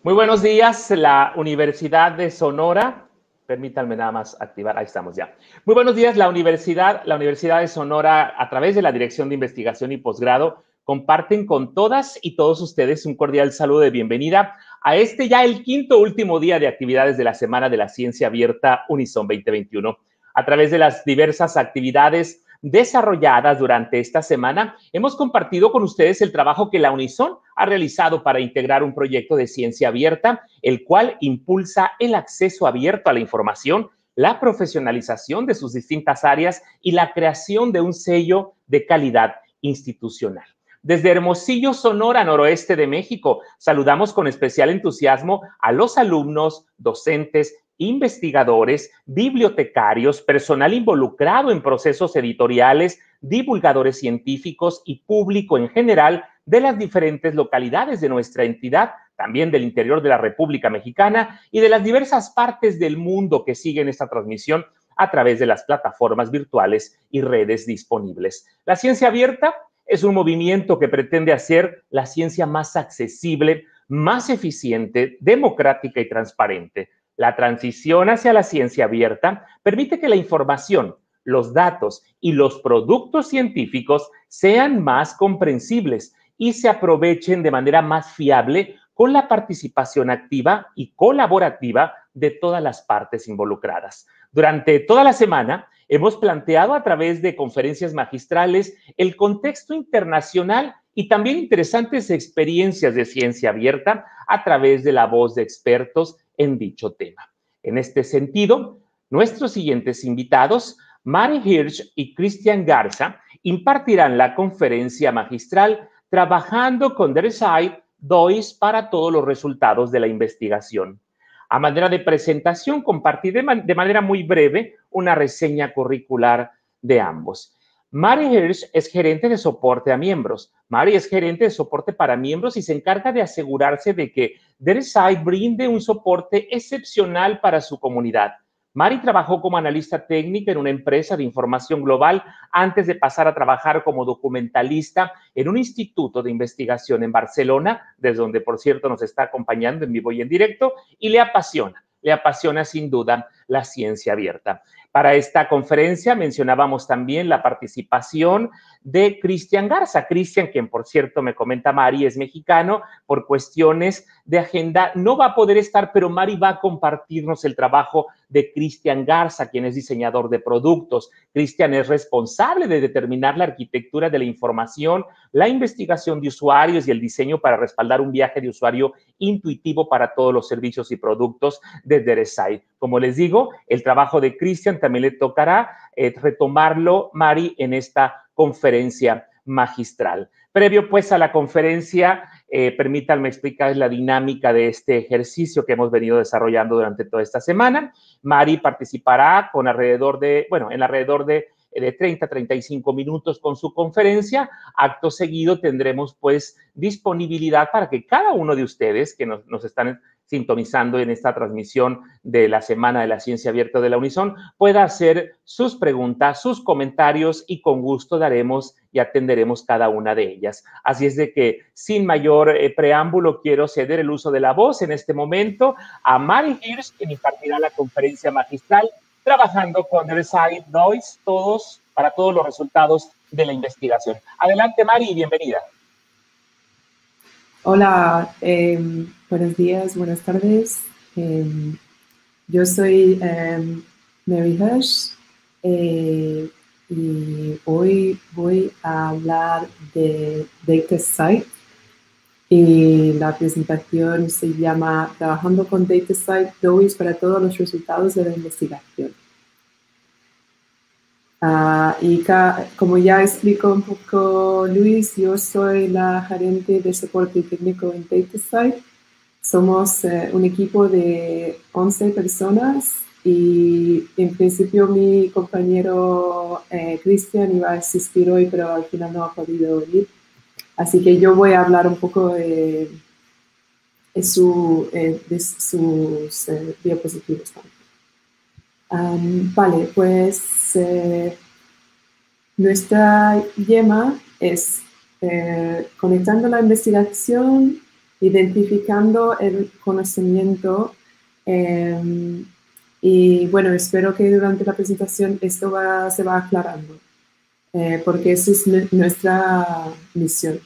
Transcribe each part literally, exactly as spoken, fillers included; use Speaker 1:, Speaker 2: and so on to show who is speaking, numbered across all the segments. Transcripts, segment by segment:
Speaker 1: Muy buenos días, la Universidad de Sonora. Permítanme nada más activar, ahí estamos ya. Muy buenos días, la Universidad, la Universidad de Sonora, a través de la Dirección de Investigación y Posgrado, comparten con todas y todos ustedes un cordial saludo de bienvenida a este ya el quinto último día de actividades de la Semana de la Ciencia Abierta Unison veinte veintiuno. A través de las diversas actividades desarrolladas durante esta semana, hemos compartido con ustedes el trabajo que la Unison ha realizado para integrar un proyecto de ciencia abierta, el cual impulsa el acceso abierto a la información, la profesionalización de sus distintas áreas y la creación de un sello de calidad institucional. Desde Hermosillo, Sonora, noroeste de México, saludamos con especial entusiasmo a los alumnos, docentes, investigadores, bibliotecarios, personal involucrado en procesos editoriales, divulgadores científicos y público en general de las diferentes localidades de nuestra entidad, también del interior de la República Mexicana y de las diversas partes del mundo que siguen esta transmisión a través de las plataformas virtuales y redes disponibles. La ciencia abierta es un movimiento que pretende hacer la ciencia más accesible, más eficiente, democrática y transparente. La transición hacia la ciencia abierta permite que la información, los datos y los productos científicos sean más comprensibles y se aprovechen de manera más fiable con la participación activa y colaborativa de todas las partes involucradas. Durante toda la semana hemos planteado a través de conferencias magistrales el contexto internacional y también interesantes experiencias de ciencia abierta a través de la voz de expertos en dicho tema. En este sentido, nuestros siguientes invitados, Mari Hirsch y Cristian Garza, impartirán la conferencia magistral Trabajando con DataCite D O I S para todos los resultados de la investigación. A manera de presentación, compartiré de manera muy breve una reseña curricular de ambos. Mari Hirsch es gerente de soporte a miembros. Mari es gerente de soporte para miembros y se encarga de asegurarse de que DataCite brinde un soporte excepcional para su comunidad. Mari trabajó como analista técnica en una empresa de información global antes de pasar a trabajar como documentalista en un instituto de investigación en Barcelona, desde donde, por cierto, nos está acompañando en vivo y en directo, y le apasiona, le apasiona sin duda la ciencia abierta. Para esta conferencia mencionábamos también la participación de Cristian Garza. Cristian, quien por cierto me comenta Mari, es mexicano, por cuestiones de agenda no va a poder estar, pero Mari va a compartirnos el trabajo de Cristian Garza, quien es diseñador de productos. Cristian es responsable de determinar la arquitectura de la información, la investigación de usuarios y el diseño para respaldar un viaje de usuario intuitivo para todos los servicios y productos de DataCite. Como les digo, el trabajo de Cristian también le tocará eh, retomarlo, Mari, en esta conferencia magistral. Previo, pues, a la conferencia, eh, permítanme explicar la dinámica de este ejercicio que hemos venido desarrollando durante toda esta semana. Mari participará con alrededor de, bueno, en alrededor de de treinta a treinta y cinco minutos con su conferencia. Acto seguido tendremos, pues, disponibilidad para que cada uno de ustedes que nos, nos están sintonizando en esta transmisión de la Semana de la Ciencia Abierta de la Unison pueda hacer sus preguntas, sus comentarios y con gusto daremos y atenderemos cada una de ellas. Así es de que, sin mayor eh, preámbulo, quiero ceder el uso de la voz en este momento a Mari Hirsch, quien impartirá la conferencia magistral Trabajando con DataCite D O I S, todos, para todos los resultados de la investigación. Adelante, Mari, y bienvenida.
Speaker 2: Hola, eh, buenos días, buenas tardes. Eh, yo soy eh, Mari Hirsch eh, y hoy voy a hablar de DataCite y la presentación se llama Trabajando con DataCite D O I S para todos los resultados de la investigación. Uh, y como ya explicó un poco Luis, yo soy la gerente de soporte técnico en DataCite. Somos uh, un equipo de once personas y en principio mi compañero eh, Cristian iba a asistir hoy, pero al final no ha podido venir. Así que yo voy a hablar un poco de, de, su, eh, de sus eh, diapositivas también. Um, vale, pues eh, nuestra lema es eh, conectando la investigación identificando el conocimiento. Eh, y bueno, espero que durante la presentación esto va, se va aclarando, eh, porque esa es nuestra misión.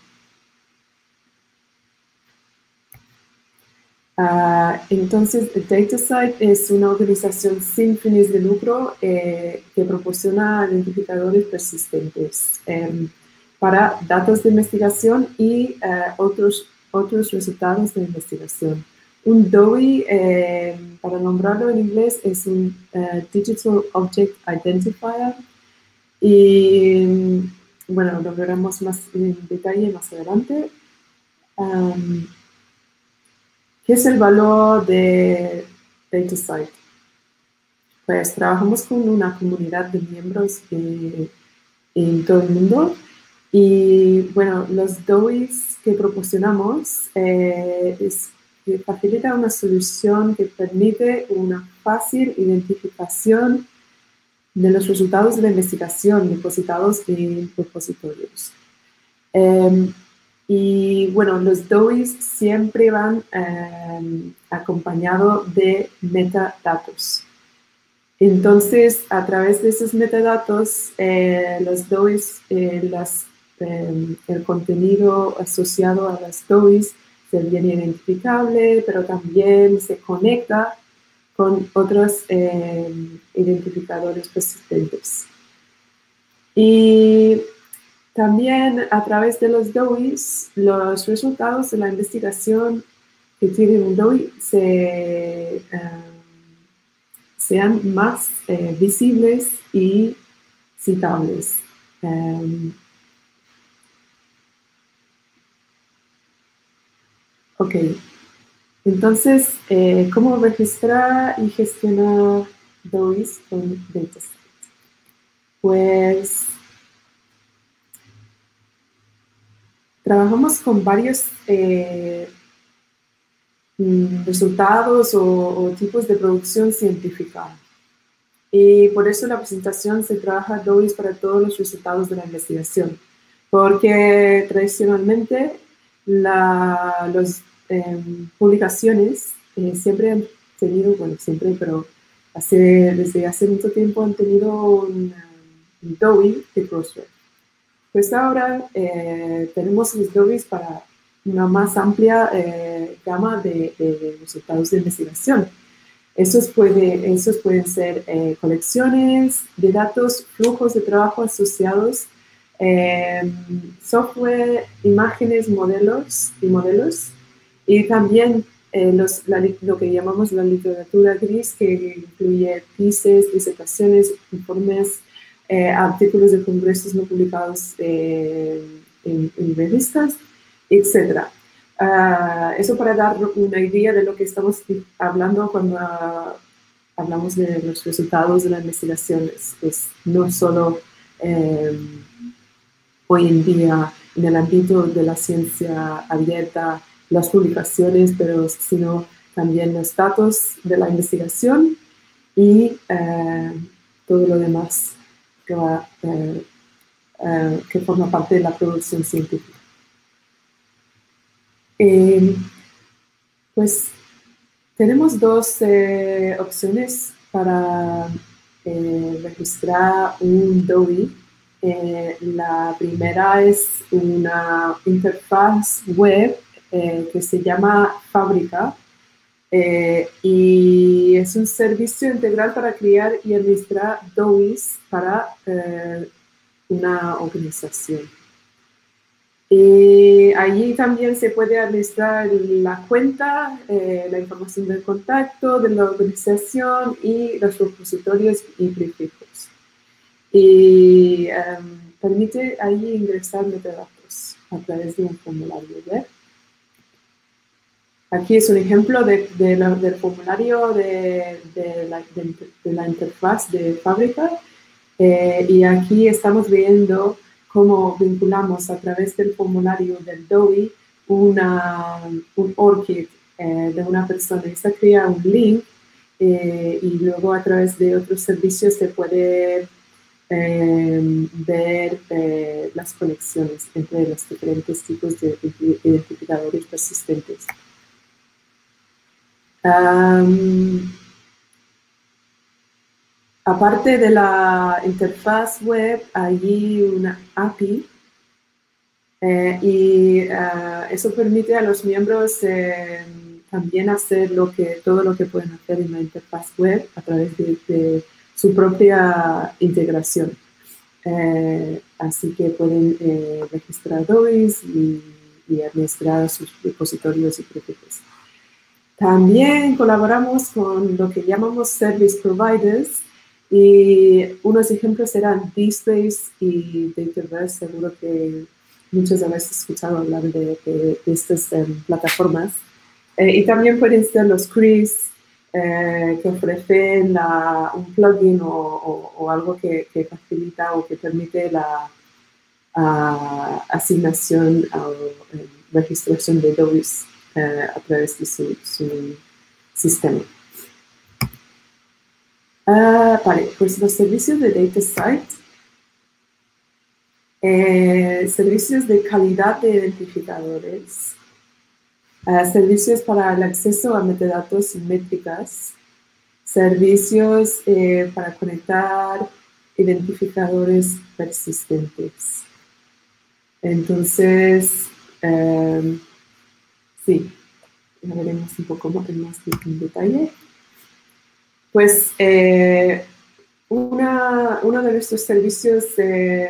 Speaker 2: Uh, entonces, DataCite es una organización sin fines de lucro eh, que proporciona identificadores persistentes eh, para datos de investigación y uh, otros, otros resultados de investigación. Un D O I, eh, para nombrarlo en inglés, es un uh, Digital Object Identifier y, bueno, lo veremos más en detalle más adelante. Um, ¿Qué es el valor de DataCite? Pues trabajamos con una comunidad de miembros eh, en todo el mundo y bueno, los D O Is que proporcionamos eh, es que facilita una solución que permite una fácil identificación de los resultados de la investigación depositados en repositorios. Eh, Y bueno, los D O Is siempre van eh, acompañados de metadatos. Entonces, a través de esos metadatos, eh, los D O Is, eh, las, eh, el contenido asociado a las D O Is se viene identificable, pero también se conecta con otros eh, identificadores persistentes. Y también a través de los D O Is, los resultados de la investigación que tiene un D O I se, uh, sean más eh, visibles y citables. Um, ok, entonces, eh, ¿cómo registrar y gestionar D O Is con DataCite? Pues trabajamos con varios eh, resultados o, o tipos de producción científica. Y por eso la presentación se trabaja D O Is para todos los resultados de la investigación. Porque tradicionalmente las eh, publicaciones eh, siempre han tenido, bueno, siempre, pero hace, desde hace mucho tiempo han tenido un, un D O I de Crossref. Pues ahora eh, tenemos los D O Is para una más amplia eh, gama de, de resultados de investigación. Esos, puede, esos pueden ser eh, colecciones de datos, flujos de trabajo asociados, eh, software, imágenes, modelos y modelos, y también eh, los, la, lo que llamamos la literatura gris, que incluye thesis, disertaciones, informes, Eh, artículos de congresos no publicados eh, en, en revistas, etcétera. Uh, eso para dar una idea de lo que estamos hablando cuando uh, hablamos de los resultados de la investigación. Es, es no solo eh, hoy en día en el ámbito de la ciencia abierta, las publicaciones, pero sino también los datos de la investigación y eh, todo lo demás que, va, eh, eh, que forma parte de la producción científica. Eh, pues tenemos dos eh, opciones para eh, registrar un D O I. Eh, la primera es una interfaz web eh, que se llama Fábrica. Eh, y es un servicio integral para crear y administrar D O Is para eh, una organización. Y allí también se puede administrar la cuenta, eh, la información del contacto, de la organización y los repositorios y prefijos. Y um, permite allí ingresar metadatos a través de un formulario web. Aquí es un ejemplo de, de la, del formulario de, de, la, de, de la interfaz de Fábrica. Eh, y aquí estamos viendo cómo vinculamos a través del formulario del D O I una, un ORCID eh, de una persona. Esta crea un link eh, y luego a través de otros servicios se puede eh, ver eh, las conexiones entre los diferentes tipos de identificadores persistentes. Um, aparte de la interfaz web, hay una A P I eh, y uh, eso permite a los miembros eh, también hacer lo que, todo lo que pueden hacer en la interfaz web a través de, de su propia integración. Eh, así que pueden eh, registrar D O Is y, y administrar sus repositorios y proyectos. También colaboramos con lo que llamamos Service Providers y unos ejemplos serán DSpace y Dataverse. Seguro que muchos habéis escuchado hablar de, de, de estas um, plataformas. Eh, y también pueden ser los C R I S, eh, que ofrecen la, un plugin o, o, o algo que, que facilita o que permite la uh, asignación o uh, registración de D O Is uh, a través de su, su sistema. Uh, vale, pues los servicios de DataCite, eh, servicios de calidad de identificadores, Uh, servicios para el acceso a metadatos y métricas, servicios eh, para conectar identificadores persistentes. Entonces, um, sí, ya veremos un poco más en detalle. Pues, eh, una, uno de nuestros servicios eh,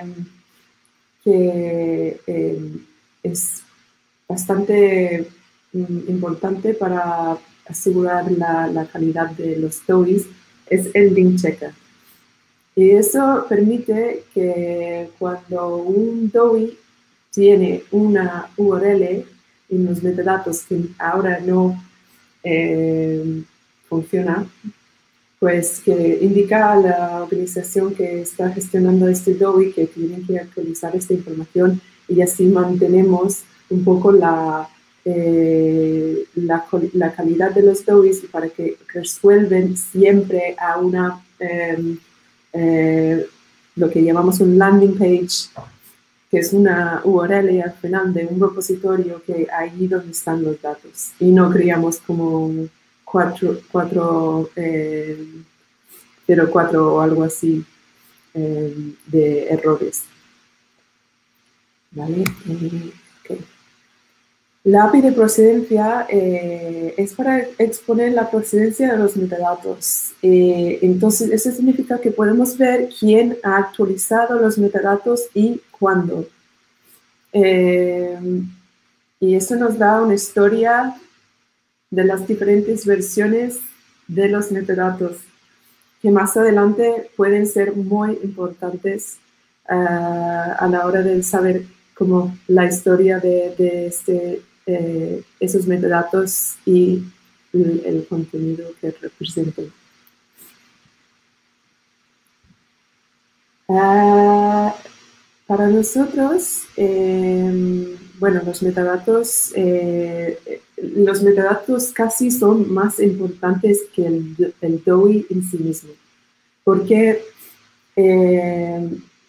Speaker 2: que eh, es bastante importante para asegurar la, la calidad de los D O Is es el link checker. Y eso permite que cuando un D O I tiene una U R L en los metadatos que ahora no eh, funciona, pues que indica a la organización que está gestionando este D O I que tienen que actualizar esta información y así mantenemos un poco la Eh, la, la calidad de los D O Is para que resuelven siempre a una, eh, eh, lo que llamamos un landing page, que es una U R L al final de un repositorio que ahí donde están los datos. Y no creamos como cuatro, cuatro, eh, cero cuatro o algo así eh, de errores. ¿Vale? Eh, okay. La A P I de procedencia eh, es para exponer la procedencia de los metadatos. Eh, entonces, eso significa que podemos ver quién ha actualizado los metadatos y cuándo. Eh, y eso nos da una historia de las diferentes versiones de los metadatos, que más adelante pueden ser muy importantes uh, a la hora de saber como la historia de, de este Eh, esos metadatos y el, el contenido que representan. Uh, para nosotros, eh, bueno, los metadatos, eh, los metadatos casi son más importantes que el, el D O I en sí mismo, porque eh,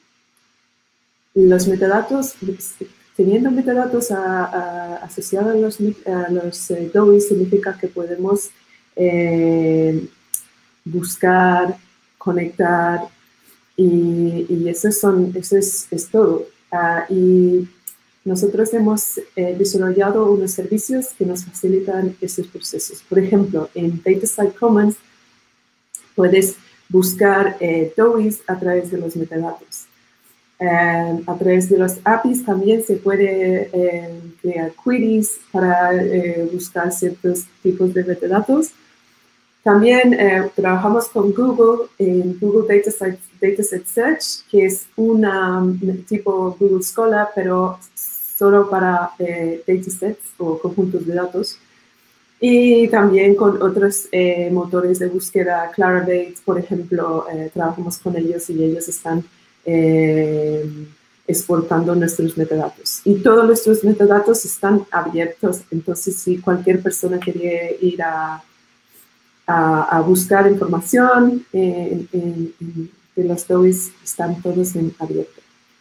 Speaker 2: los metadatos, teniendo metadatos a, a, asociados a los, a los eh, D O I significa que podemos eh, buscar, conectar y, y eso, son, eso es, es todo. Uh, y nosotros hemos eh, desarrollado unos servicios que nos facilitan esos procesos. Por ejemplo, en DataCite Commons puedes buscar eh, D O Is a través de los metadatos. Eh, a través de los A P Is también se puede eh, crear queries para eh, buscar ciertos tipos de metadatos. También eh, trabajamos con Google en Google Dataset, Dataset Search, que es una, un tipo Google Scholar, pero solo para eh, datasets o conjuntos de datos. Y también con otros eh, motores de búsqueda, Clarivate, por ejemplo, eh, trabajamos con ellos y ellos están eh, exportando nuestros metadatos. Y todos nuestros metadatos están abiertos, entonces si cualquier persona quiere ir a, a, a buscar información en, en, de los D O Is están todos en abierto.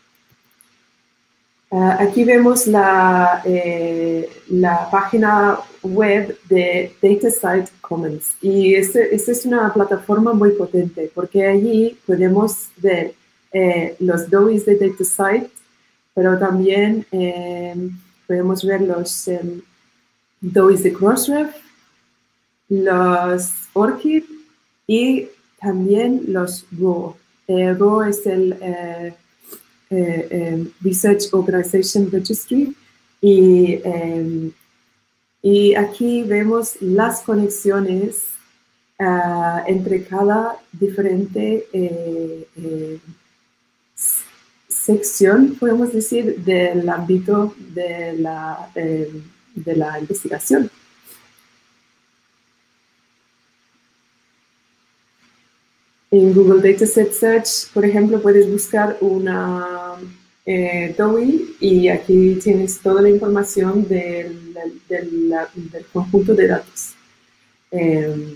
Speaker 2: Uh, aquí vemos la, eh, la página web de DataCite Commons. Y esta este es una plataforma muy potente porque allí podemos ver eh, los D O Is de DataCite, pero también eh, podemos ver los eh, D O Is de Crossref, los ORCID y también los R O W. Eh, R O W es el eh, eh, eh, Research Organization Registry y, eh, y aquí vemos las conexiones uh, entre cada diferente eh, eh, sección, podemos decir, del ámbito de la, eh, de la investigación. En Google Dataset Search, por ejemplo, puedes buscar una eh, D O I y aquí tienes toda la información del, del, del, del conjunto de datos. Eh,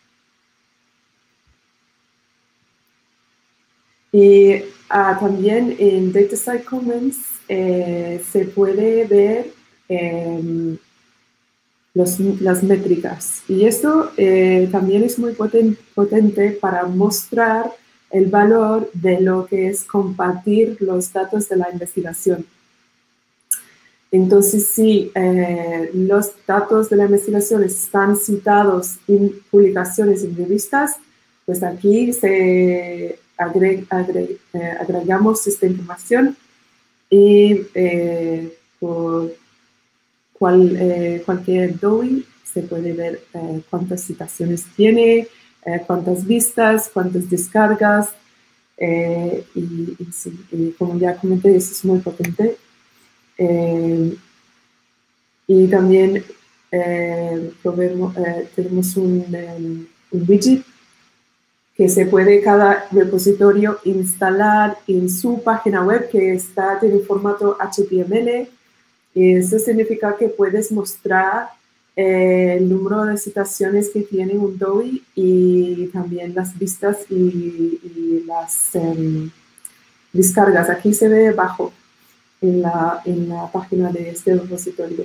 Speaker 2: y ah, también en DataCite Commons eh, se puede ver eh, Los, las métricas. Y esto eh, también es muy poten, potente para mostrar el valor de lo que es compartir los datos de la investigación. Entonces, si eh, los datos de la investigación están citados en publicaciones en revistas, pues aquí se agreg, agreg, eh, agregamos esta información y eh, por Cual, eh, cualquier D O I se puede ver eh, cuántas citaciones tiene, eh, cuántas vistas, cuántas descargas, eh, y, y, sí, y como ya comenté, eso es muy potente. Eh, y también eh, probemos, eh, tenemos un, um, un widget que se puede cada repositorio instalar en su página web, que está en formato H T M L. Eso significa que puedes mostrar eh, el número de citaciones que tiene un D O I y también las vistas y, y las um, descargas. Aquí se ve abajo en la, en la página de este repositorio.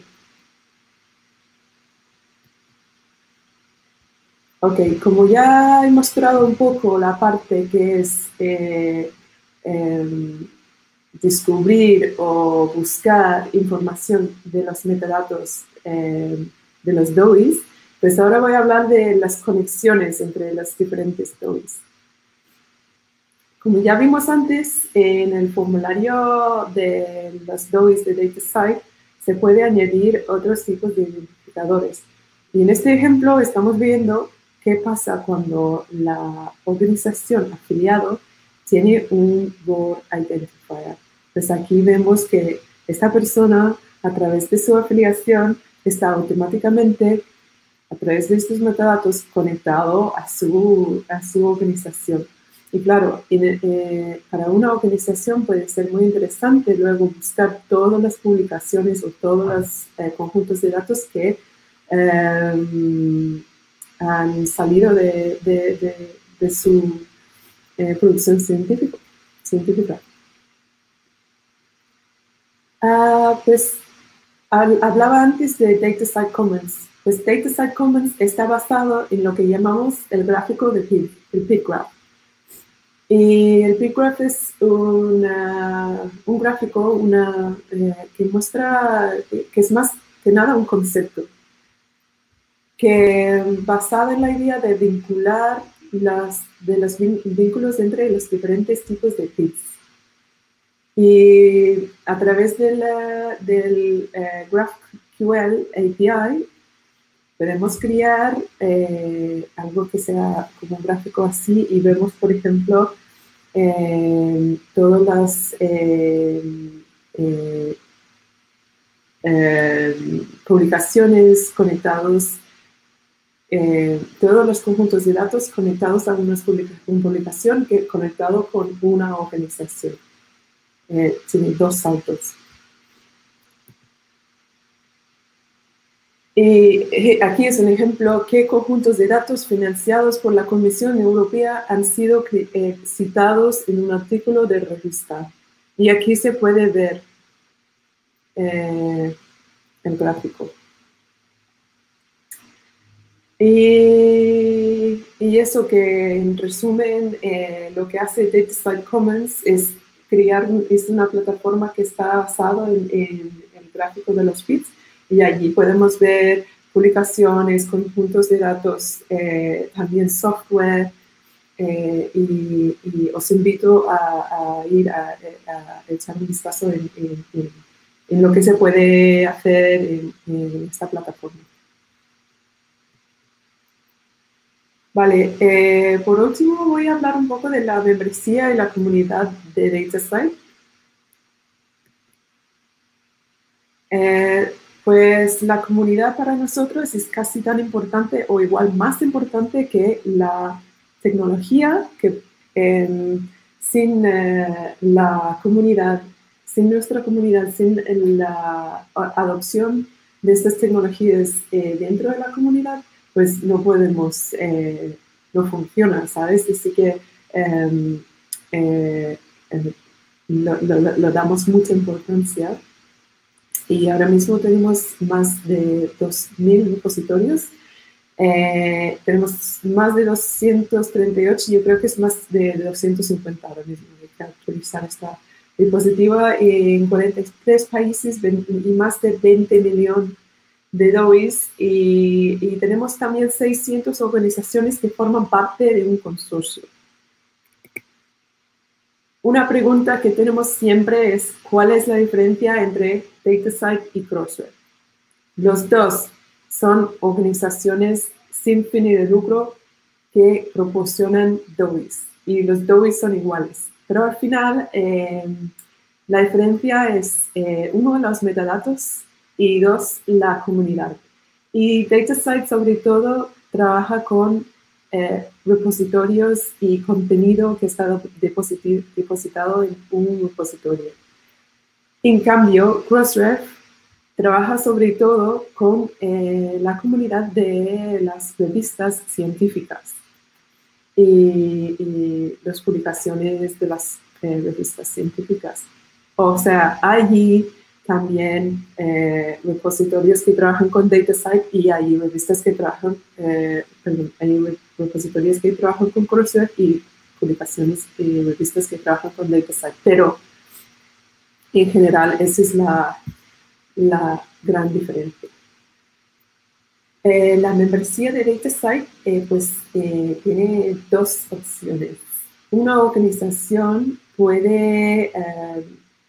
Speaker 2: Ok, como ya he mostrado un poco la parte que es eh, eh, descubrir o buscar información de los metadatos eh, de los D O Is, pues ahora voy a hablar de las conexiones entre los diferentes D O Is. Como ya vimos antes, en el formulario de los D O Is de DataCite se puede añadir otros tipos de identificadores. Y en este ejemplo estamos viendo qué pasa cuando la organización afiliado tiene un Board Identifier. Pues aquí vemos que esta persona, a través de su afiliación, está automáticamente, a través de estos metadatos, conectado a su, a su organización. Y claro, en, eh, para una organización puede ser muy interesante luego buscar todas las publicaciones o todos los eh, conjuntos de datos que eh, han salido de, de, de, de su eh, producción científica. científica. Uh, pues al, hablaba antes de DataCite Commons. Pues DataCite Commons está basado en lo que llamamos el gráfico de P I G, el P I G Graph. Y el P I G Graph es una, un gráfico una, eh, que muestra, que es más que nada un concepto, que basado en la idea de vincular las, de los vínculos entre los diferentes tipos de P I Gs. Y a través de la, del eh, GraphQL A P I podemos crear eh, algo que sea como un gráfico así y vemos, por ejemplo, eh, todas las eh, eh, eh, publicaciones conectados, eh, todos los conjuntos de datos conectados a una publicación que conectado con una organización. Eh, tiene dos saltos. Y aquí es un ejemplo qué conjuntos de datos financiados por la Comisión Europea han sido eh, citados en un artículo de revista. Y aquí se puede ver eh, el gráfico. Y, y eso que en resumen eh, lo que hace DataCite Commons es crear, es una plataforma que está basada en, en el gráfico de los feeds y allí podemos ver publicaciones, conjuntos de datos, eh, también software eh, y, y os invito a, a ir a, a echar un vistazo en, en, en, en lo que se puede hacer en, en esta plataforma. Vale, eh, por último voy a hablar un poco de la membresía y la comunidad de DataCite. Eh, pues la comunidad para nosotros es casi tan importante o igual más importante que la tecnología, que eh, sin eh, la comunidad, sin nuestra comunidad, sin la adopción de estas tecnologías eh, dentro de la comunidad, pues no podemos, eh, no funciona, ¿sabes? Así que eh, eh, eh, lo, lo, lo damos mucha importancia. Y ahora mismo tenemos más de dos mil repositorios. Eh, tenemos más de doscientos treinta y ocho, yo creo que es más de doscientos cincuenta ahora mismo, hay que actualizar esta diapositiva en cuarenta y tres países y más de veinte millones de D O Is y, y tenemos también seiscientas organizaciones que forman parte de un consorcio. Una pregunta que tenemos siempre es ¿cuál es la diferencia entre DataCite y Crossref? Los dos son organizaciones sin fin de lucro que proporcionan D O Is y los D O Is son iguales. Pero al final eh, la diferencia es eh, uno, los metadatos y dos, la comunidad. Y DataCite sobre todo trabaja con eh, repositorios y contenido que está depositado en un repositorio. En cambio, Crossref trabaja sobre todo con eh, la comunidad de las revistas científicas y, y las publicaciones de las eh, revistas científicas. O sea, allí también eh, repositorios que trabajan con DataCite y hay revistas que trabajan, eh, perdón, hay repositorios que trabajan con Crossref y publicaciones y revistas que trabajan con DataCite. Pero en general esa es la, la gran diferencia. Eh, la membresía de DataCite eh, pues, eh, tiene dos opciones. Una organización puede eh,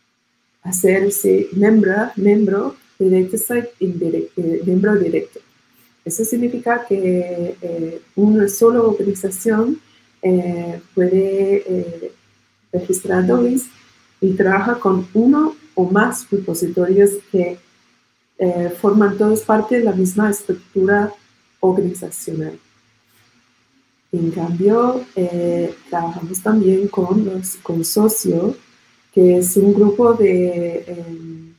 Speaker 2: hacerse miembro, miembro de DataCite indirecto, eh, miembro directo. Eso significa que eh, una sola organización eh, puede eh, registrar D O Is y trabaja con uno o más repositorios que eh, forman todos parte de la misma estructura organizacional. En cambio, eh, trabajamos también con los consorcios, que es un grupo de eh,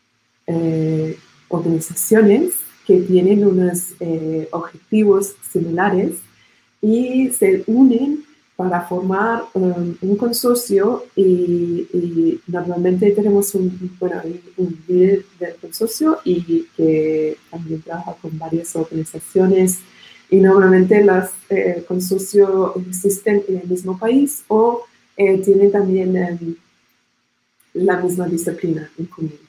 Speaker 2: eh, organizaciones que tienen unos eh, objetivos similares y se unen para formar um, un consorcio y, y normalmente tenemos un, bueno, un líder del consorcio y que también trabaja con varias organizaciones y normalmente los eh, consorcios existen en el mismo país o eh, tienen también um, la misma disciplina en común.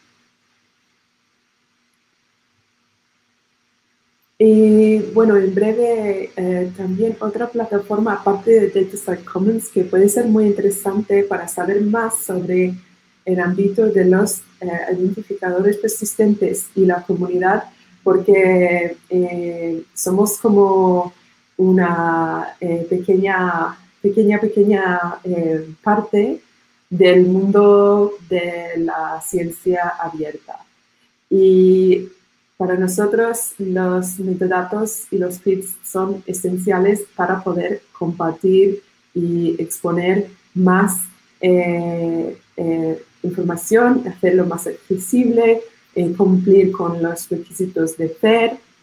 Speaker 2: Y bueno, en breve, eh, también otra plataforma aparte de DataCite Commons que puede ser muy interesante para saber más sobre el ámbito de los eh, identificadores persistentes y la comunidad, porque eh, somos como una eh, pequeña, pequeña, pequeña eh, parte del mundo de la ciencia abierta. Y para nosotros, los metadatos y los feeds son esenciales para poder compartir y exponer más eh, eh, información, hacerlo más accesible, eh, cumplir con los requisitos de F A I R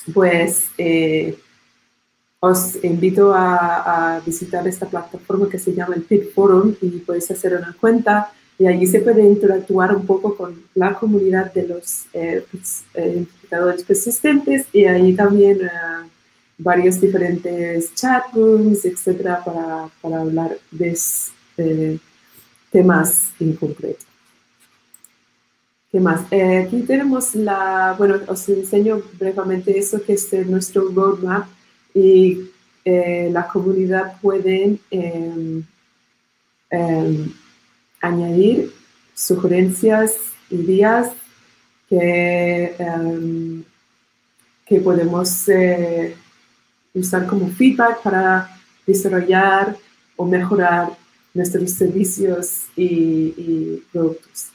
Speaker 2: pues eh, os invito a, a visitar esta plataforma que se llama el Pit Forum y podéis hacer una cuenta y allí se puede interactuar un poco con la comunidad de los eh, pues, eh, identificadores persistentes y ahí también uh, varios diferentes chat rooms, etcétera, para, para hablar de eh, temas en concreto. ¿Qué más? Eh, aquí tenemos la, bueno, os enseño brevemente eso que es nuestro roadmap y eh, la comunidad puede eh, eh, añadir sugerencias, ideas que, um, que podemos eh, usar como feedback para desarrollar o mejorar nuestros servicios y, y productos.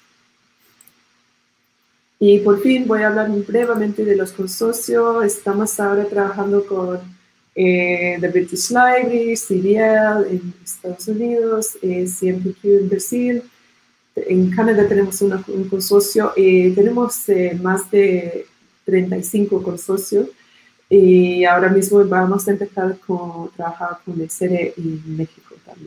Speaker 2: Y por fin voy a hablar brevemente de los consorcios. Estamos ahora trabajando con eh, The British Library, C D L en Estados Unidos, eh, C M P Q en Brasil. En Canadá tenemos una, un consorcio, eh, tenemos eh, más de treinta y cinco consorcios y ahora mismo vamos a empezar a trabajar con el C E R E en México también.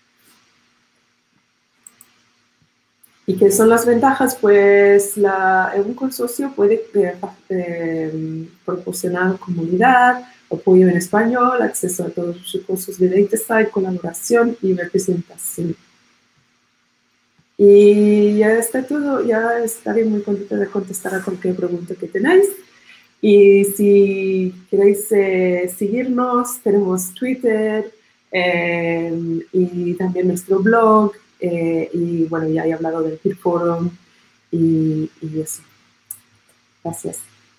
Speaker 2: ¿Y qué son las ventajas? Pues la, un consorcio puede eh, eh, proporcionar comunidad, apoyo en español, acceso a todos los recursos de DataCite, colaboración y representación. Y ya está todo, ya estaré muy contenta de contestar a cualquier pregunta que tenéis. Y si queréis eh, seguirnos, tenemos Twitter eh, y también nuestro blog. Eh, y bueno, ya he hablado del Peer Forum y, y eso. Gracias.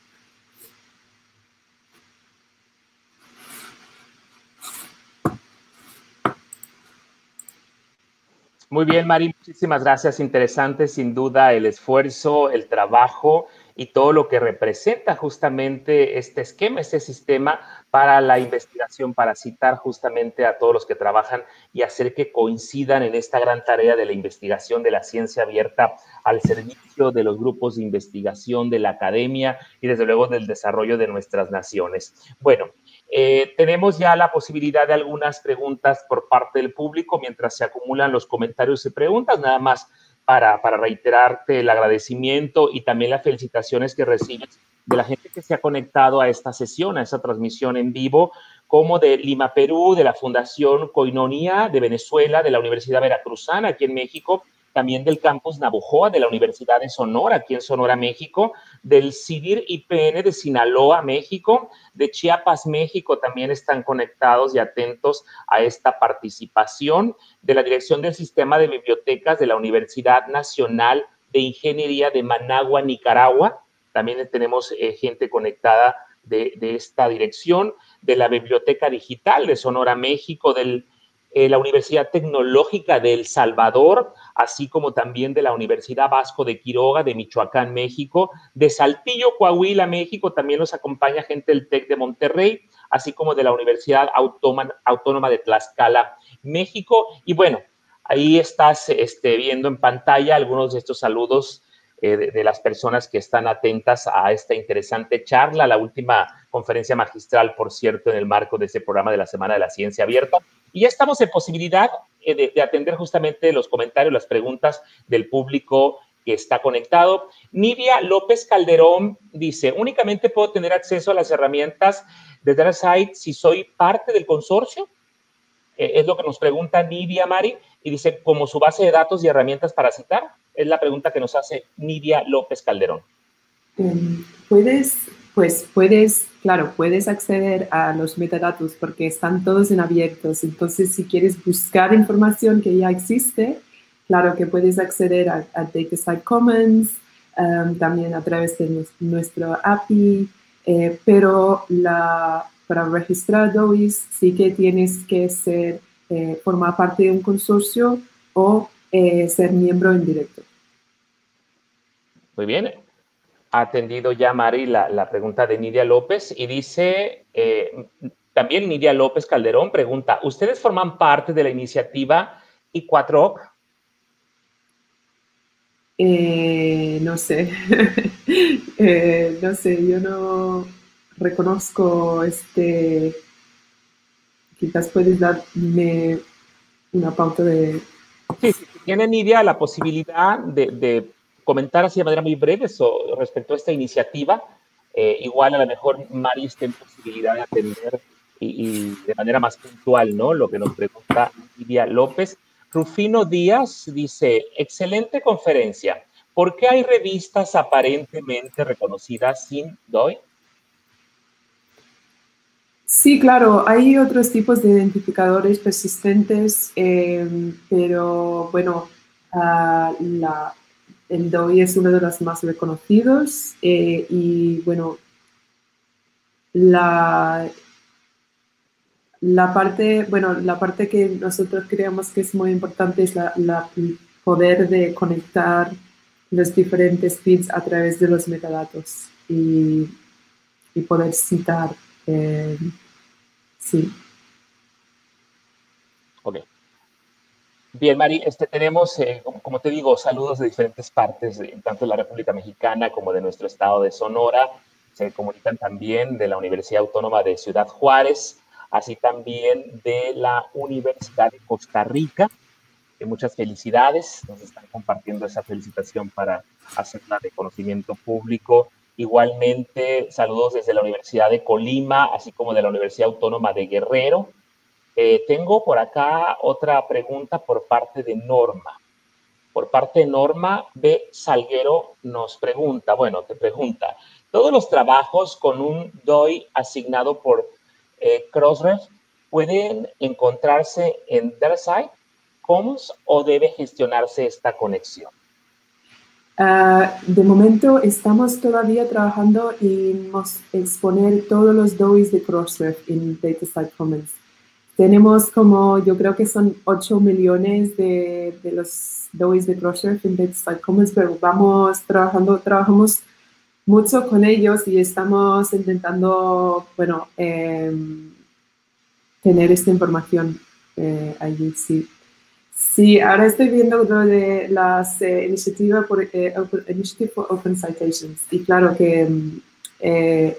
Speaker 1: Muy bien, Mari, muchísimas gracias. Interesante, sin duda, el esfuerzo, el trabajo y todo lo que representa justamente este esquema, este sistema para la investigación, para citar justamente a todos los que trabajan y hacer que coincidan en esta gran tarea de la investigación, de la ciencia abierta al servicio de los grupos de investigación, de la academia y desde luego del desarrollo de nuestras naciones. Bueno, Eh, tenemos ya la posibilidad de algunas preguntas por parte del público mientras se acumulan los comentarios y preguntas, nada más para, para reiterarte el agradecimiento y también las felicitaciones que recibes de la gente que se ha conectado a esta sesión, a esta transmisión en vivo, como de Lima, Perú, de la Fundación Koinonia de Venezuela, de la Universidad Veracruzana aquí en México, también del campus Navojoa de la Universidad de Sonora, aquí en Sonora, México, del CIDIR I P N de Sinaloa, México, de Chiapas, México, también están conectados y atentos a esta participación, de la Dirección del Sistema de Bibliotecas de la Universidad Nacional de Ingeniería de Managua, Nicaragua, también tenemos eh, gente conectada de, de esta dirección, de la Biblioteca Digital de Sonora, México, del Eh, la Universidad Tecnológica de El Salvador, así como también de la Universidad Vasco de Quiroga de Michoacán, México, de Saltillo, Coahuila, México, también nos acompaña gente del TEC de Monterrey, así como de la Universidad Autónoma, Autónoma de Tlaxcala, México. Y bueno, ahí estás este, viendo en pantalla algunos de estos saludos eh, de, de las personas que están atentas a esta interesante charla, la última conferencia magistral, por cierto, en el marco de este programa de la Semana de la Ciencia Abierta. Y ya estamos en posibilidad de, de atender justamente los comentarios, las preguntas del público que está conectado. Nidia López Calderón dice, únicamente puedo tener acceso a las herramientas de DataCite si soy parte del consorcio. Eh, es lo que nos pregunta Nidia, Mari, y dice, como su base de datos y herramientas para citar. Es la pregunta que nos hace Nidia López Calderón.
Speaker 2: Um, puedes, pues puedes, claro, puedes acceder a los metadatos porque están todos en abiertos. Entonces, si quieres buscar información que ya existe, claro que puedes acceder a, a DataCite Commons, um, también a través de nuestro A P I, eh, pero la, para registrar D O I S sí que tienes que ser, eh, formar parte de un consorcio o eh, ser miembro en directo.
Speaker 1: Muy bien. Ha atendido ya, Mari, la, la pregunta de Nidia López y dice, eh, también Nidia López Calderón pregunta, ¿ustedes forman parte de la iniciativa I cuatro O C?
Speaker 2: Eh, no sé, eh, no sé, yo no, reconozco este, quizás puedes darme una pauta de...
Speaker 1: Sí, si tiene Nidia la posibilidad de, de comentar así de manera muy breve so, respecto a esta iniciativa, eh, igual a lo mejor Mari esté en posibilidad de atender y, y de manera más puntual, ¿no? Lo que nos pregunta Nidia López. Rufino Díaz dice, excelente conferencia. ¿Por qué hay revistas aparentemente reconocidas sin D O I?
Speaker 2: Sí, claro, hay otros tipos de identificadores persistentes, eh, pero bueno, uh, la, el D O I es uno de los más reconocidos eh, y bueno, la, la parte, bueno, la parte que nosotros creemos que es muy importante es la, la el poder de conectar los diferentes feeds a través de los metadatos y, y poder citar. Eh, sí.
Speaker 1: Ok. Bien, Mari, este, tenemos, eh, como, como te digo, saludos de diferentes partes, de, tanto de la República Mexicana como de nuestro estado de Sonora. Se comunican también de la Universidad Autónoma de Ciudad Juárez, así también de la Universidad de Costa Rica. Eh, muchas felicidades, nos están compartiendo esa felicitación para hacerla de conocimiento público. Igualmente, saludos desde la Universidad de Colima, así como de la Universidad Autónoma de Guerrero. Eh, tengo por acá otra pregunta por parte de Norma. Por parte de Norma B. Salguero nos pregunta, bueno, te pregunta, ¿todos los trabajos con un D O I asignado por eh, Crossref pueden encontrarse en DataSite Commons o debe gestionarse esta conexión?
Speaker 2: Uh, de momento estamos todavía trabajando en exponer todos los D O Is de Crossref en DataSite Commons. Tenemos como, yo creo que son ocho millones de, de los D O Is de Crossref en DataSite Commons, pero vamos trabajando, trabajamos mucho con ellos y estamos intentando, bueno, eh, tener esta información eh, allí, sí. Sí, ahora estoy viendo lo de las eh, iniciativas por eh, Open, Initiative for Open Citations y claro que eh,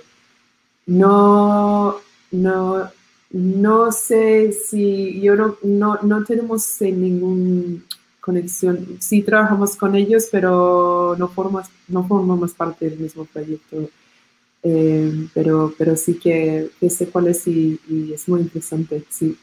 Speaker 2: no, no, no sé si yo no, no, no tenemos eh, ninguna conexión. Sí trabajamos con ellos, pero no formamos, no formamos parte del mismo proyecto. Eh, pero, pero sí que, que sé cuál es y, y es muy interesante, sí.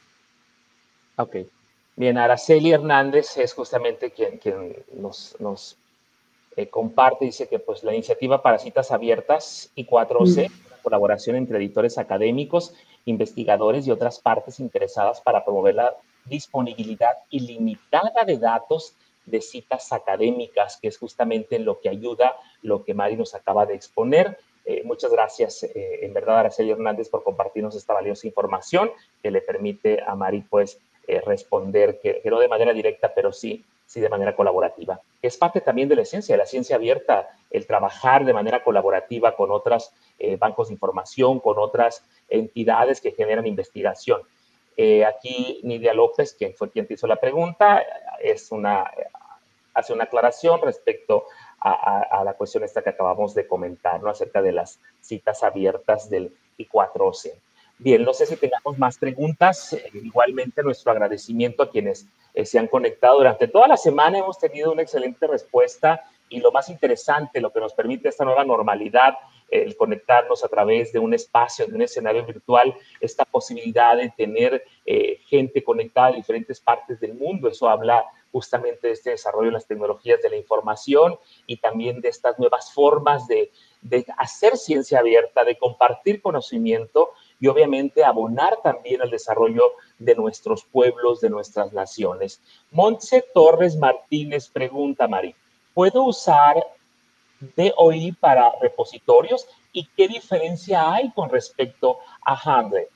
Speaker 1: Ok. Bien, Araceli Hernández es justamente quien, quien nos, nos eh, comparte, dice que pues, la iniciativa para citas abiertas I cuatro C, mm. una colaboración entre editores académicos, investigadores y otras partes interesadas para promover la disponibilidad ilimitada de datos de citas académicas, que es justamente en lo que ayuda lo que Mari nos acaba de exponer. Eh, muchas gracias, eh, en verdad, Araceli Hernández, por compartirnos esta valiosa información que le permite a Mari, pues, eh, responder, que, que no de manera directa, pero sí, sí de manera colaborativa. Es parte también de la esencia, de la ciencia abierta, el trabajar de manera colaborativa con otros eh, bancos de información, con otras entidades que generan investigación. Eh, aquí Nidia López, quien fue quien te hizo la pregunta, es una, hace una aclaración respecto a, a, a la cuestión esta que acabamos de comentar, ¿no? Acerca de las citas abiertas del I cuatro C. Bien, no sé si tengamos más preguntas. Eh, igualmente, nuestro agradecimiento a quienes eh, se han conectado durante toda la semana. Hemos tenido una excelente respuesta y lo más interesante, lo que nos permite esta nueva normalidad, eh, el conectarnos a través de un espacio, de un escenario virtual, esta posibilidad de tener eh, gente conectada de diferentes partes del mundo. Eso habla justamente de este desarrollo en las tecnologías de la información y también de estas nuevas formas de, de hacer ciencia abierta, de compartir conocimiento y obviamente abonar también al desarrollo de nuestros pueblos, de nuestras naciones. Montse Torres Martínez pregunta, Mari, ¿puedo usar D O I para repositorios y qué diferencia hay con respecto a Handle?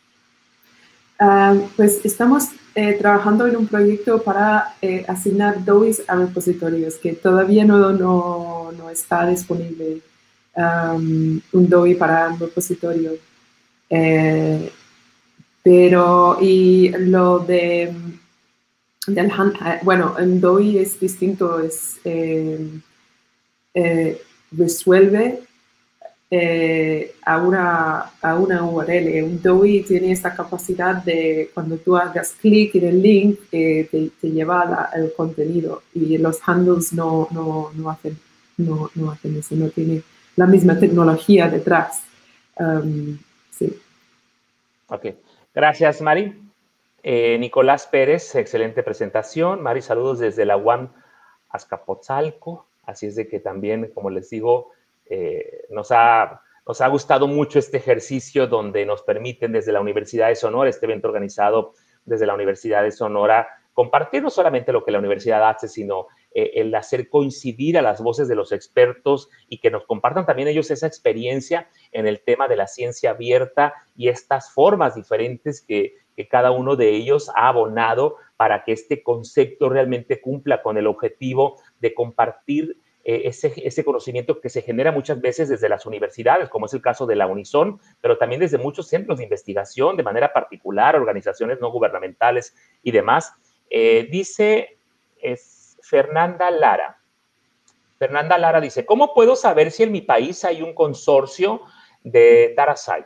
Speaker 2: Uh, pues estamos eh, trabajando en un proyecto para eh, asignar D O Is a repositorios que todavía no, no, no está disponible um, un D O I para un repositorio. Eh, pero, y lo de, del, bueno, el D O I es distinto, es, eh, eh, resuelve eh, a, una, a una U R L. Un D O I tiene esta capacidad de, cuando tú hagas clic en el link, eh, te, te lleva la, el contenido, y los handles no, no, no, hacen, no, no hacen eso, no tiene la misma tecnología detrás. Um, sí.
Speaker 1: Ok, gracias, Mari. Eh, Nicolás Pérez, excelente presentación. Mari, saludos desde la U A M Azcapotzalco. Así es de que también, como les digo, eh, nos, ha, nos ha gustado mucho este ejercicio donde nos permiten desde la Universidad de Sonora, este evento organizado desde la Universidad de Sonora, compartir no solamente lo que la universidad hace, sino eh, el hacer coincidir a las voces de los expertos y que nos compartan también ellos esa experiencia en el tema de la ciencia abierta y estas formas diferentes que, que cada uno de ellos ha abonado para que este concepto realmente cumpla con el objetivo de compartir eh, ese, ese conocimiento que se genera muchas veces desde las universidades, como es el caso de la Unison, pero también desde muchos centros de investigación, de manera particular, organizaciones no gubernamentales y demás. Eh, dice es Fernanda Lara. Fernanda Lara dice, ¿cómo puedo saber si en mi país hay un consorcio de DataCite?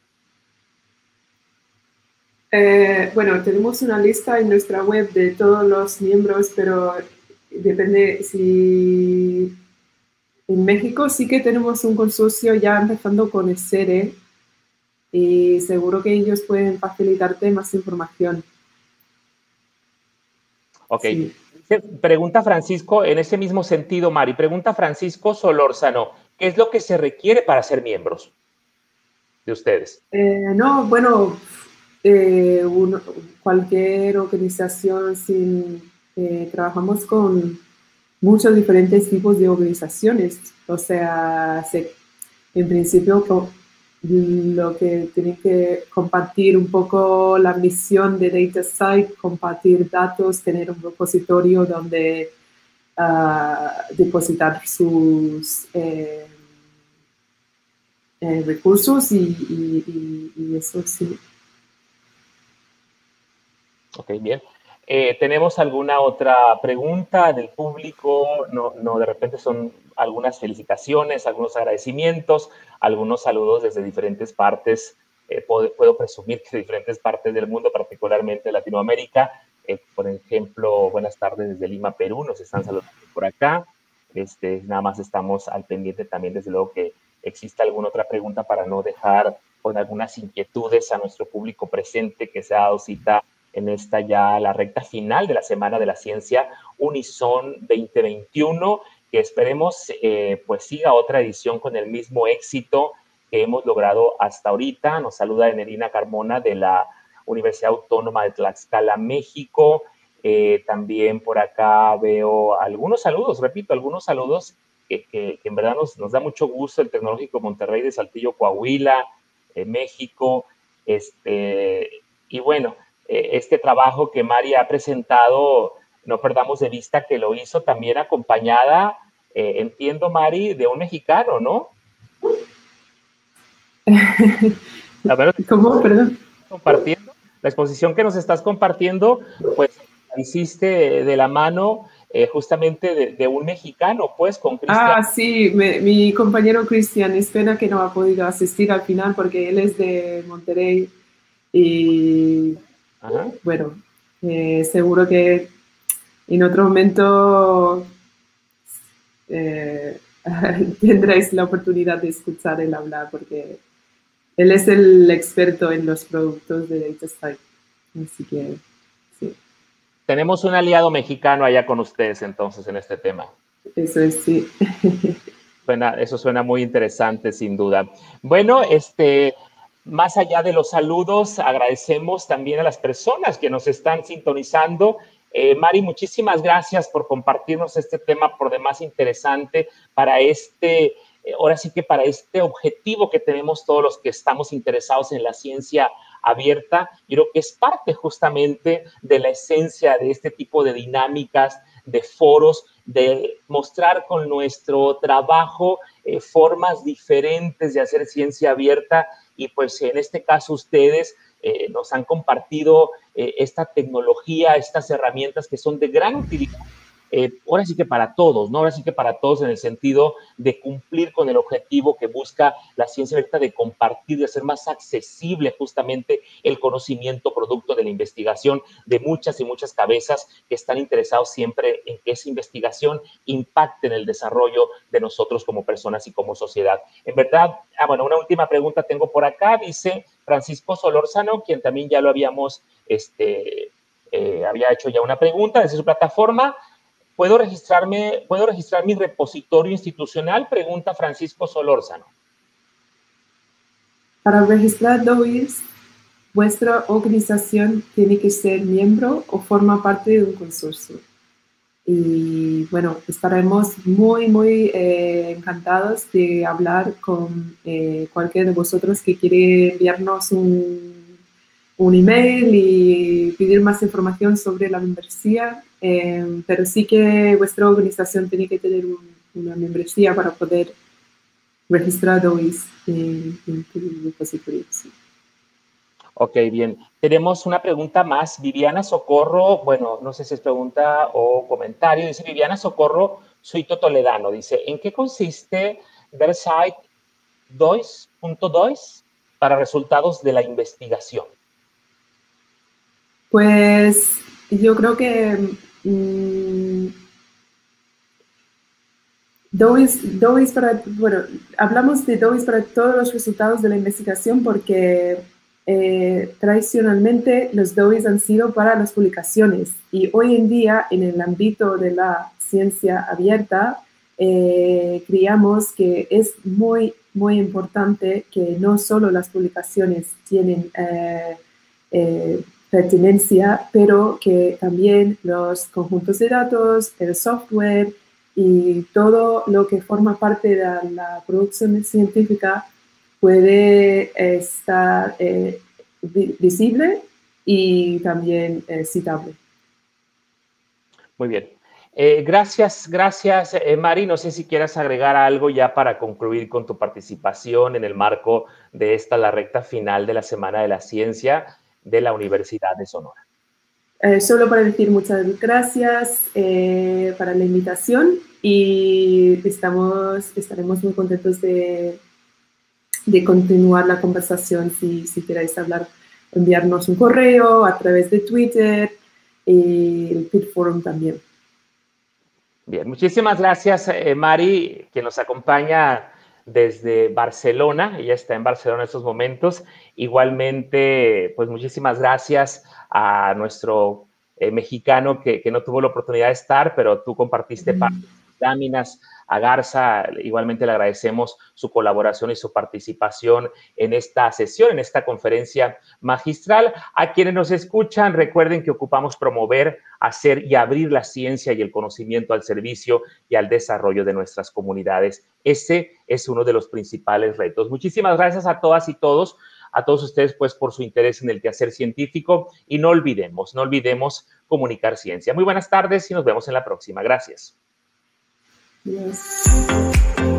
Speaker 2: Eh, bueno, tenemos una lista en nuestra web de todos los miembros, pero depende si... En México sí que tenemos un consorcio ya empezando con el C E R E, y seguro que ellos pueden facilitarte más información.
Speaker 1: Ok.
Speaker 2: Sí.
Speaker 1: Pregunta Francisco, en ese mismo sentido, Mari, pregunta Francisco Solórzano, ¿qué es lo que se requiere para ser miembros de ustedes?
Speaker 2: Eh, no, bueno, eh, uno, cualquier organización, sin, eh, trabajamos con muchos diferentes tipos de organizaciones. O sea, se, en principio lo que tienen que compartir un poco la misión de DataCite, compartir datos, tener un repositorio donde uh, depositar sus eh, eh, recursos y, y, y, y eso sí.
Speaker 1: Ok, bien. Eh, ¿Tenemos alguna otra pregunta del público? No, no, de repente son algunas felicitaciones, algunos agradecimientos, algunos saludos desde diferentes partes. Eh, puedo, puedo presumir que de diferentes partes del mundo, particularmente Latinoamérica. Eh, por ejemplo, buenas tardes desde Lima, Perú. Nos están saludando por acá. Este, nada más estamos al pendiente también, desde luego, que exista alguna otra pregunta para no dejar con algunas inquietudes a nuestro público presente que se ha dado cita en esta ya la recta final de la Semana de la Ciencia Unison veinte veintiuno, que esperemos eh, pues siga otra edición con el mismo éxito que hemos logrado hasta ahorita. Nos saluda Enerina Carmona de la Universidad Autónoma de Tlaxcala, México. Eh, también por acá veo algunos saludos, repito, algunos saludos que, que, que en verdad nos, nos da mucho gusto. El Tecnológico Monterrey de Saltillo, Coahuila, eh, México. Este, y bueno, este trabajo que Mari ha presentado, no perdamos de vista que lo hizo también acompañada, eh, entiendo, Mari, de un mexicano, ¿no? A ver,
Speaker 2: ¿Cómo? Perdón.
Speaker 1: Compartiendo, la exposición que nos estás compartiendo, pues la hiciste de la mano eh, justamente de, de un mexicano, pues, con Cristian.
Speaker 2: Ah, sí, me, mi compañero Cristian, es pena que no ha podido asistir al final porque él es de Monterrey. Y Ajá. bueno, eh, seguro que en otro momento eh, tendréis la oportunidad de escuchar él hablar, porque él es el experto en los productos de DataCite. Así que, sí.
Speaker 1: Tenemos un aliado mexicano allá con ustedes entonces en este tema.
Speaker 2: Eso es, sí.
Speaker 1: Suena, eso suena muy interesante, sin duda. Bueno, este... Más allá de los saludos, agradecemos también a las personas que nos están sintonizando. Eh, Mari, muchísimas gracias por compartirnos este tema por demás interesante para este, eh, ahora sí que para este objetivo que tenemos todos los que estamos interesados en la ciencia abierta. Yo creo que es parte justamente de la esencia de este tipo de dinámicas, de foros, de mostrar con nuestro trabajo eh, formas diferentes de hacer ciencia abierta. Y pues en este caso ustedes eh, nos han compartido eh, esta tecnología, estas herramientas que son de gran utilidad eh, ahora sí que para todos, ¿no? Ahora sí que para todos en el sentido de cumplir con el objetivo que busca la ciencia abierta de compartir, de hacer más accesible justamente el conocimiento producto de la investigación de muchas y muchas cabezas que están interesados siempre en que esa investigación impacte en el desarrollo de nosotros como personas y como sociedad. En verdad, ah, bueno, una última pregunta tengo por acá, dice Francisco Solórzano, quien también ya lo habíamos, este, eh, había hecho ya una pregunta desde su plataforma. ¿Puedo registrarme, ¿Puedo registrar mi repositorio institucional? Pregunta Francisco Solórzano.
Speaker 2: Para registrar DOIS, vuestra organización tiene que ser miembro o forma parte de un consorcio. Y bueno, estaremos muy, muy eh, encantados de hablar con eh, cualquiera de vosotros que quiere enviarnos un, un email y pedir más información sobre la membresía. Eh, pero sí que vuestra organización tiene que tener un, una membresía para poder registrar DOIS en, en tu repositorio. Sí.
Speaker 1: Ok, bien. Tenemos una pregunta más. Viviana Socorro, bueno, no sé si es pregunta o comentario. Dice Viviana Socorro, Suito Toledano. Dice, ¿en qué consiste Website dos punto dos para resultados de la investigación?
Speaker 2: Pues yo creo que mmm, DOIS, DOIS para, bueno, hablamos de DOIS para todos los resultados de la investigación porque eh, tradicionalmente los DOIS han sido para las publicaciones y hoy en día en el ámbito de la ciencia abierta eh, creíamos que es muy, muy importante que no solo las publicaciones tienen eh, eh, pertinencia, pero que también los conjuntos de datos, el software y todo lo que forma parte de la, la producción científica puede estar eh, visible y también eh, citable.
Speaker 1: Muy bien. Eh, gracias, gracias, eh, Mari. No sé si quieras agregar algo ya para concluir con tu participación en el marco de esta, la recta final de la Semana de la Ciencia de la Universidad de Sonora.
Speaker 2: Eh, solo para decir muchas gracias eh, para la invitación y estamos, estaremos muy contentos de, de continuar la conversación si, si queráis hablar, enviarnos un correo a través de Twitter y el Pit Forum también.
Speaker 1: Bien, muchísimas gracias, eh, Mari, que nos acompaña desde Barcelona. Ella está en Barcelona en estos momentos. Igualmente, pues muchísimas gracias a nuestro eh, mexicano que, que no tuvo la oportunidad de estar, pero tú compartiste mm. parte de láminas. A Garza, igualmente le agradecemos su colaboración y su participación en esta sesión, en esta conferencia magistral. A quienes nos escuchan, recuerden que ocupamos promover, hacer y abrir la ciencia y el conocimiento al servicio y al desarrollo de nuestras comunidades. Ese es uno de los principales retos. Muchísimas gracias a todas y todos, a todos ustedes, pues, por su interés en el quehacer científico y no olvidemos, no olvidemos comunicar ciencia. Muy buenas tardes y nos vemos en la próxima. Gracias.
Speaker 2: Yes.